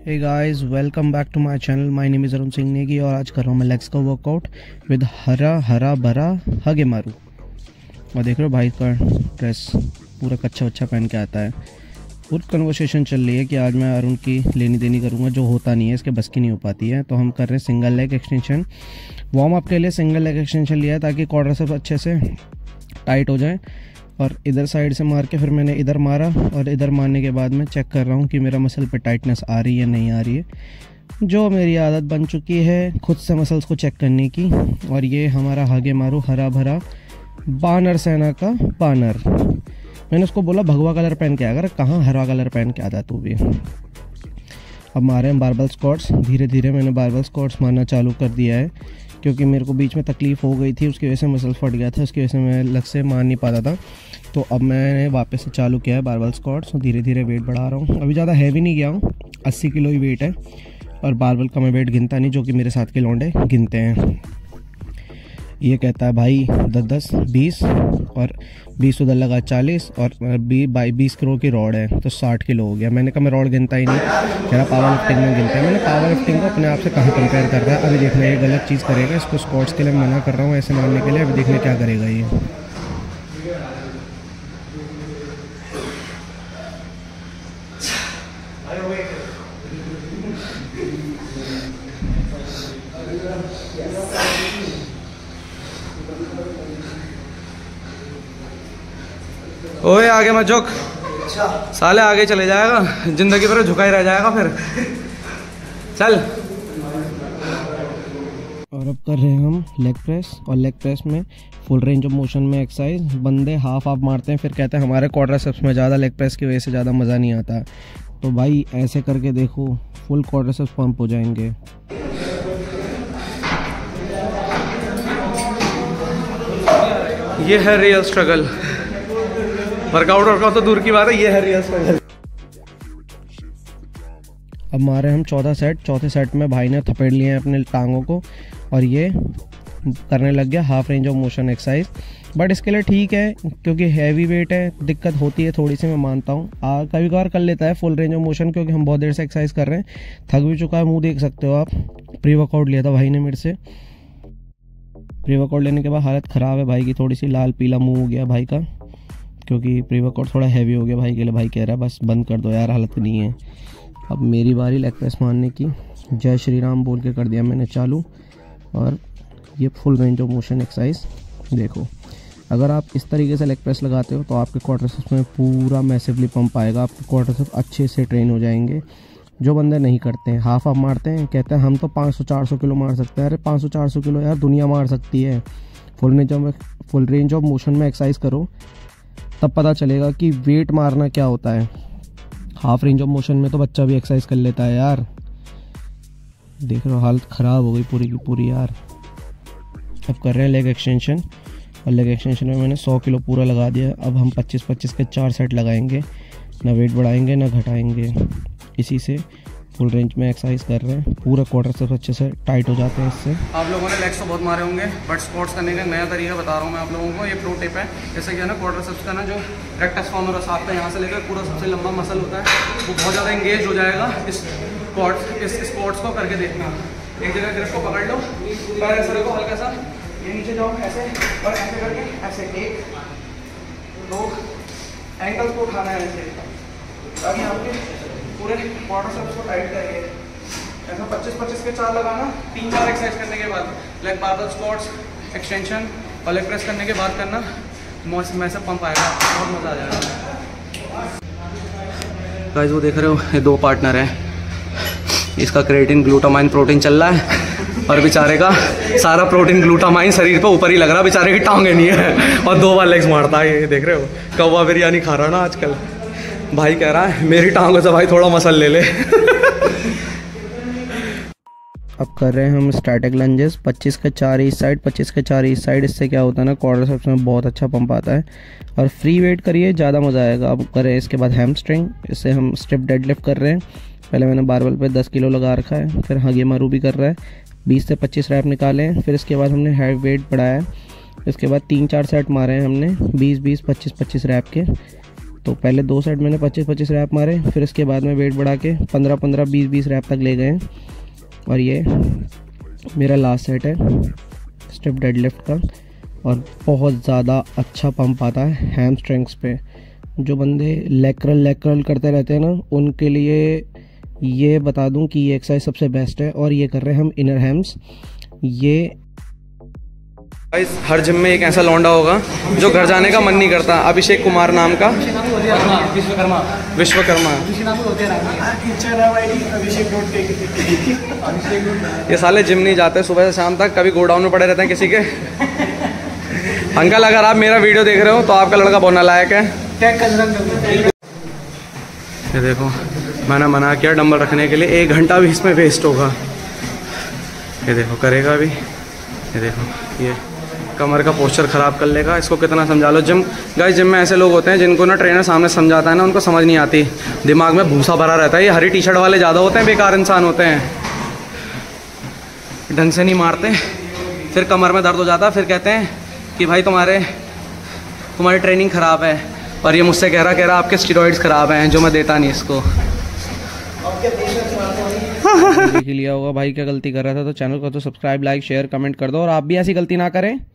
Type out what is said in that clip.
Hey guys, welcome back to my channel. My name is Arun Singh Negi और आज कर रहा हूँ मैं लेग्स का वर्कआउट विद हरा भरा हगे मारू। और देख रहे हो भाई का ड्रेस पूरा कच्चा वच्चा पहन के आता है। पूरी कन्वर्सेशन चल रही है कि आज मैं अरुण की लेनी देनी करूँगा, जो होता नहीं है, इसके बस की नहीं हो पाती है। तो हम कर रहे हैं single leg extension. Warm up के लिए सिंगल लेग एक्सटेंशन लिया है ताकि क्वाड्रिसेप्स अच्छे से टाइट हो जाए। और इधर साइड से मार के फिर मैंने इधर मारा और इधर मारने के बाद मैं चेक कर रहा हूँ कि मेरा मसल पे टाइटनेस आ रही है नहीं आ रही है, जो मेरी आदत बन चुकी है खुद से मसल्स को चेक करने की। और ये हमारा हगे मारू हरा भरा बानर सेना का बानर। मैंने उसको बोला भगवा कलर पहन के आया कर, कहाँ हरा कलर पहन के आता तू भी। अब मारे हैं बारबल स्क्वाट्स। धीरे धीरे मैंने बारबल स्क्वाट्स मारना चालू कर दिया है क्योंकि मेरे को बीच में तकलीफ़ हो गई थी, उसकी वजह से मसल फट गया था, उसकी वजह से मैं लग से मार नहीं पाता था। तो अब मैंने वापस से चालू किया है बारबल स्क्वाट्स और धीरे धीरे वेट बढ़ा रहा हूँ। अभी ज़्यादा हैवी नहीं गया हूँ, 80 किलो ही वेट है और बारबल का मैं वेट गिनता नहीं, जो कि मेरे साथ के लौंडे गिनते हैं। ये कहता है भाई 10-10 20 और 20 उधर लगा 40 और 20 किलो की रॉड है तो 60 किलो हो गया। मैंने कहा मैं रॉड गिनता ही नहीं, कह रहा पावर लिफ्टिंग में गिनता है। मैंने पावर लिफ्टिंग को अपने आप से कहाँ कंपेयर कर रहा है। अभी देखना ये गलत चीज़ करेगा, इसको स्क्वाट्स के लिए मना कर रहा हूँ ऐसे मारने के लिए। अभी देखने क्या करेगा ये। ओए आगे मत झुक, साले आगे चले जाएगा, जिंदगी भर झुका ही रह जाएगा फिर। चल। और अब कर रहे हैं हम लेग प्रेस। और लेग प्रेस में फुल रेंज ऑफ मोशन में एक्सरसाइज। बंदे हाफ मारते हैं फिर कहते हैं हमारे क्वाड्रिसेप्स में ज़्यादा लेग प्रेस की वजह से ज़्यादा मज़ा नहीं आता। तो भाई ऐसे करके देखो, फुल क्वाड्रिसेप्स पंप हो जाएंगे। ये है रियल स्ट्रगल। वर्कआउट तो दूर की बात है, ये है रियल स्ट्रगल। अब मारे हम 14 सेट। चौथे सेट में भाई ने थपेड़ लिए हैं अपने टांगों को और ये करने लग गया half range of motion exercise. But इसके लिए ठीक है क्योंकि हैवी वेट है, दिक्कत होती है थोड़ी सी, मैं मानता हूँ। कभी कभार कर लेता है फुल रेंज ऑफ मोशन क्योंकि हम बहुत देर से एक्सरसाइज कर रहे हैं, थक भी चुका है। मुंह देख सकते हो आप। प्री वर्कआउट लिया था भाई ने मेरे से। प्री वर्कआउट लेने के बाद हालत ख़राब है भाई की, थोड़ी सी लाल पीला मुँह हो गया भाई का क्योंकि प्री वर्कआउट थोड़ा हैवी हो गया भाई के लिए। भाई कह रहा है बस बंद कर दो यार, हालत नहीं है। अब मेरी बारी लेग प्रेस मारने की। जय श्री राम बोल के कर दिया मैंने चालू। और ये full range of motion exercise देखो। अगर आप इस तरीके से लेग प्रेस लगाते हो तो आपके क्वाड्रिसेप्स में पूरा मैसिवली पंप आएगा, आपके क्वाड्रिसेप्स अच्छे से ट्रेन हो जाएंगे। जो बंदे नहीं करते हैं, हाफ मारते हैं, कहते हैं हम तो 500-400 किलो मार सकते हैं। अरे 500-400 किलो यार दुनिया मार सकती है। फुल रेंज ऑफ मोशन में एक्सरसाइज करो, तब पता चलेगा कि वेट मारना क्या होता है। हाफ रेंज ऑफ मोशन में तो बच्चा भी एक्सरसाइज कर लेता है यार। देख रहे हो हालत ख़राब हो गई पूरी की पूरी यार। अब कर रहे हैं लेग एक्सटेंशन। और लेग एक्सटेंशन में मैंने 100 किलो पूरा लगा दिया। अब हम 25-25 के 4 सेट लगाएंगे, ना वेट बढ़ाएंगे ना घटाएंगे। इसी से फुल रेंज में एक्सरसाइज कर रहे हैं। पूरा क्वाड्रिसेप्स अच्छे से टाइट हो जाते हैं इससे। आप लोगों ने लेग्स तो बहुत मारे होंगे, बट स्क्वाट्स करने का नया तरीका बता रहा हूँ मैं आप लोगों को। ये प्रो टिप है। जैसे कि है ना, क्वाड्रिसेप्स का ना जो रेक्टस फॉर्मरस आपका यहाँ से लेकर पूरा सबसे लंबा मसल होता है, वो बहुत ज़्यादा एंगेज हो जाएगा। इस स्क्वाट्स को करके देखना। एक जगह ग्रिप को पकड़ लो, पैर ऐसे रखो, हल्का सा ये नीचे जाओ ऐसे, और ऐसे करके ऐसे 1 2 एंकल्स को उठाना है ऐसे, ताकि आपके पूरे क्वाड्रिसेप्स को टाइट करेंगे। ऐसा 25-25 के 4 लगाना। 3-4 एक्सरसाइज करने के बाद लेग बारबल स्क्वाट्स एक्सटेंशन और लेग प्रेस करने के बाद करना, में से पंप आएगा, बहुत मज़ा आ जाएगा। गाइस वो देख रहे हो, ये 2 पार्टनर हैं। इसका क्रिएटिन ग्लूटामाइन प्रोटीन चल रहा है और बेचारे का सारा प्रोटीन ग्लूटामाइन शरीर पे ऊपर ही लग रहा है। बेचारे की टांगे नहीं है और 2 बार लेग्स मारता है। ये देख रहे हो, कौवा बिरयानी खा रहा ना आजकल। भाई कह रहा है मेरी टांगों से भाई थोड़ा मसल ले ले। अब कर रहे हैं हम स्टैटिक लंजेस। 25 के 4 इस साइड, 25 के 4 इस साइड। इससे क्या होता है ना, क्वाड्रिसेप्स में बहुत अच्छा पंप आता है। और फ्री वेट करिए, ज़्यादा मज़ा आएगा। अब करें इसके बाद हैमस्ट्रिंग। इससे हम स्टिफ डेडलिफ्ट कर रहे हैं। पहले मैंने बारबल पे 10 किलो लगा रखा है, फिर हगे मारू भी कर रहा है। 20 से 25 रैप निकाले हैं। फिर इसके बाद हमने हैवी वेट बढ़ाया। इसके बाद 3-4 सेट मारे हैं हमने 20-20, 25-25 रैप के। तो पहले 2 सेट मैंने 25-25 रैप मारे, फिर इसके बाद में वेट बढ़ा के 15-15, 20-20 रैप तक ले गए हैं। और ये मेरा लास्ट सेट है स्ट्रिप डेडलिफ्ट का, और बहुत ज़्यादा अच्छा पंप आता है हैमस्ट्रिंग्स पे। जो बंदे लेक्रल करते रहते हैं ना, उनके लिए ये बता दूं कि ये एक्सरसाइज सबसे बेस्ट है। और ये कर रहे हैं हम इनर हैम्स। ये हर जिम में एक ऐसा लौंडा होगा जो घर जाने का मन नहीं करता। अभिषेक कुमार नाम का, विश्वकर्मा। ये साले जिम नहीं जाते सुबह से शाम तक, कभी गोडाउन में पड़े रहते हैं किसी के। अंकल अगर आप मेरा वीडियो देख रहे हो तो आपका लड़का बहुत नालायक है। ये देखो, मैंने मना किया डंबल रखने के लिए, 1 घंटा भी इसमें वेस्ट होगा। ये देखो करेगा भी। ये देखो, ये कमर का पोस्चर ख़राब कर लेगा। इसको कितना समझा लो। जिम में ऐसे लोग होते हैं जिनको ना ट्रेनर सामने समझाता है ना, उनको समझ नहीं आती, दिमाग में भूसा भरा रहता है। ये हरी टी शर्ट वाले ज़्यादा होते हैं, बेकार इंसान होते हैं, ढंग से नहीं मारते, फिर कमर में दर्द हो जाता है। फिर कहते हैं कि भाई तुम्हारी ट्रेनिंग ख़राब है। और ये मुझसे कह रहा आपके स्टेरॉइड्स ख़राब हैं, जो मैं देता नहीं इसको। देख लिया होगा भाई क्या गलती कर रहा था, तो चैनल को तो सब्सक्राइब, लाइक, शेयर, कमेंट कर दो, और आप भी ऐसी गलती ना करें।